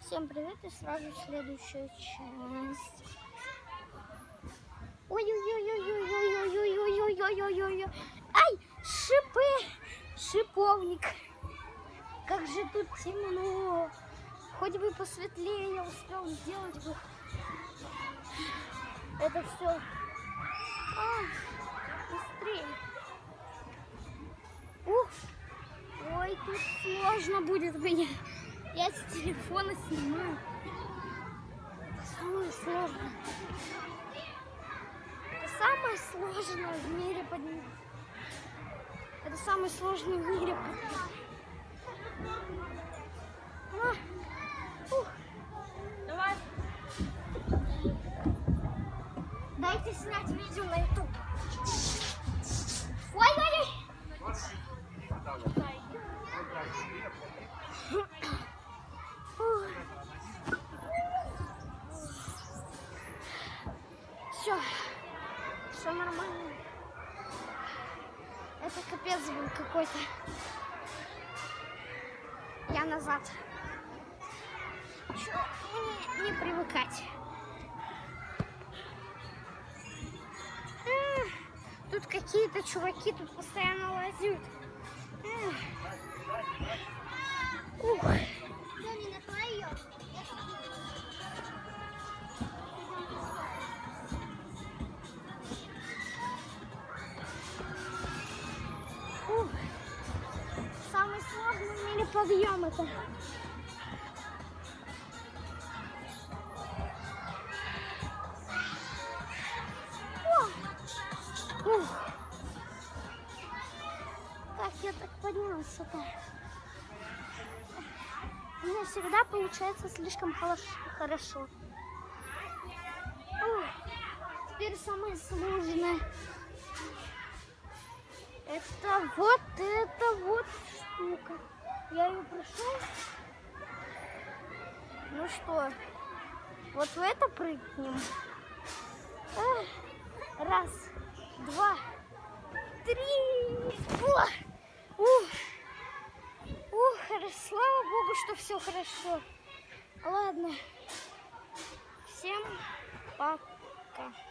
Всем привет и сразу следующая часть. Ой-ой-ой-ой-ой-ой-ой-ой-ой-ой-ой-ой-ой-ой. Ай, шипы, шиповник. Как же тут темно. Хоть бы посветлее я успел сделать бы это все. Быстрее. Ух. Ой, тут сложно будет мне. Я с телефона снимаю. Это самое сложное. Это самое сложное в мире поднять. Это самый сложный в мире поднять. Давай. Дайте снять видео на YouTube. Ой-ой-ой. Все нормально. Это капец был какой-то. Я назад. Чё мне не привыкать? Тут какие-то чуваки тут постоянно лазят. Ух. Самый сложный в мире подъем это. Как я так поднялся-то? У меня всегда получается слишком хорошо. Теперь самое сложное. Это вот штука. Я ее прошел. Ну что, вот в это прыгнем. Раз, два, три. Слава Богу, что все хорошо. Ладно. Всем пока.